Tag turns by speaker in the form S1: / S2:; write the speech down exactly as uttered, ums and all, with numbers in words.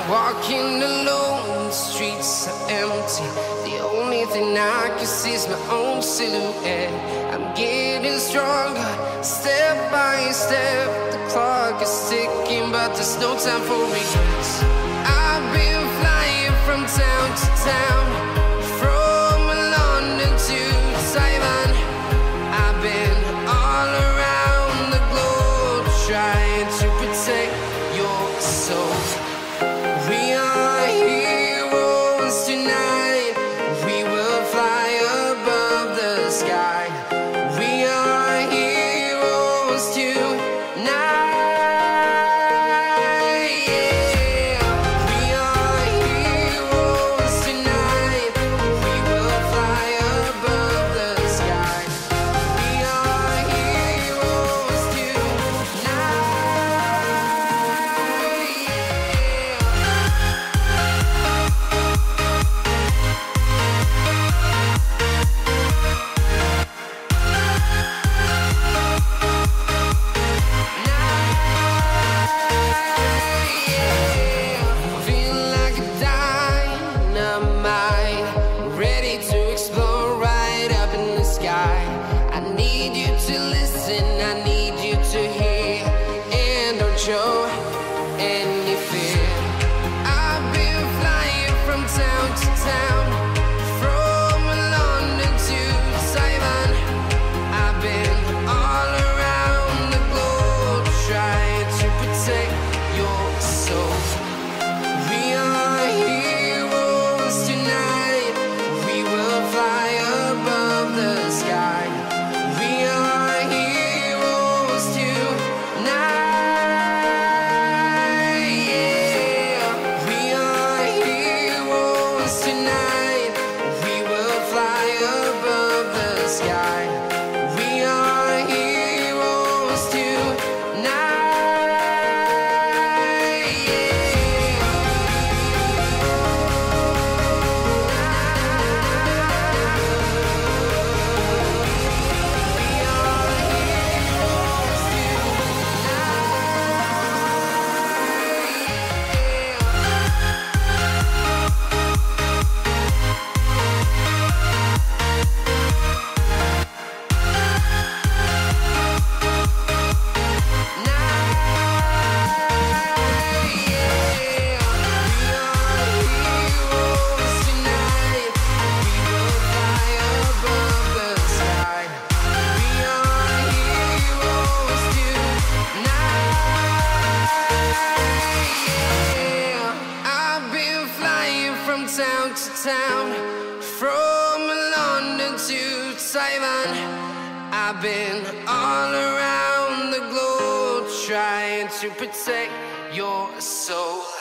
S1: Walking alone, the streets are empty. The only thing I can see is my own silhouette. I'm getting stronger, step by step. The clock is ticking, but there's no time for regrets. I've been flying from town to town, from London to Taiwan. I've been all around the globe, trying to protect your soul. We are heroes tonight. We will fly above the sky. We are heroes tonight. Yeah. We are heroes tonight. We will fly above the sky. We are heroes tonight. Show any fear. I've been flying from town to town, from London to Taiwan. I've been all around the globe, trying to protect your soul. We are heroes tonight. We will fly above the sky. We are heroes tonight. Town to town, from London to Taiwan. I've been all around the globe, trying to protect your soul.